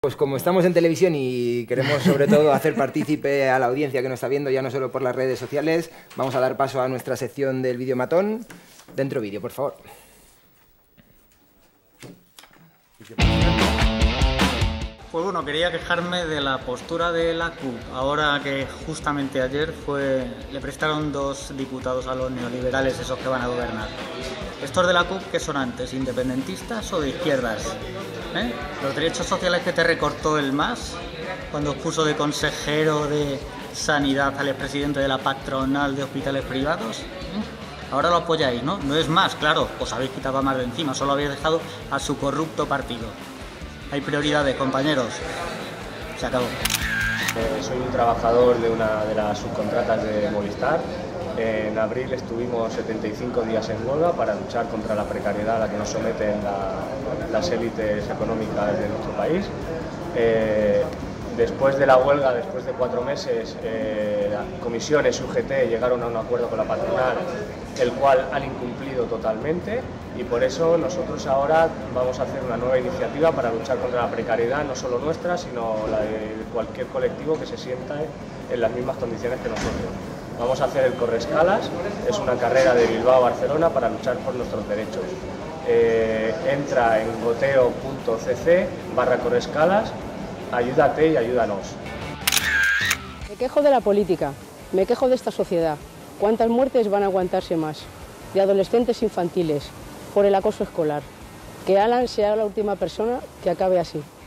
Pues como estamos en televisión y queremos sobre todo hacer partícipe a la audiencia que nos está viendo, ya no solo por las redes sociales, vamos a dar paso a nuestra sección del videomatón. Dentro vídeo, por favor. Pues bueno, quería quejarme de la postura de la CUP, ahora que justamente ayer le prestaron 2 diputados a los neoliberales, esos que van a gobernar. ¿Estos de la CUP qué son antes, independentistas o de izquierdas? Los derechos sociales que te recortó el MAS, cuando os puso de consejero de Sanidad al expresidente de la patronal de hospitales privados, ahora lo apoyáis, ¿no? No es más, claro, os habéis quitado a más de encima, solo habéis dejado a su corrupto partido. Hay prioridades, compañeros. Se acabó. Soy un trabajador de una de las subcontratas de Movistar. En abril estuvimos 75 días en huelga para luchar contra la precariedad a la que nos someten las élites económicas de nuestro país. Después de la huelga, después de 4 meses, las comisiones UGT llegaron a un acuerdo con la patronal, el cual han incumplido totalmente, y por eso nosotros ahora vamos a hacer una nueva iniciativa para luchar contra la precariedad, no solo nuestra, sino la de cualquier colectivo que se sienta en las mismas condiciones que nosotros. Vamos a hacer el Correscalas, es una carrera de Bilbao a Barcelona para luchar por nuestros derechos. Entra en goteo.cc/Correscalas, ayúdate y ayúdanos. Me quejo de la política, me quejo de esta sociedad. ¿Cuántas muertes van a aguantarse más? De adolescentes infantiles, por el acoso escolar. Que Alan sea la última persona que acabe así.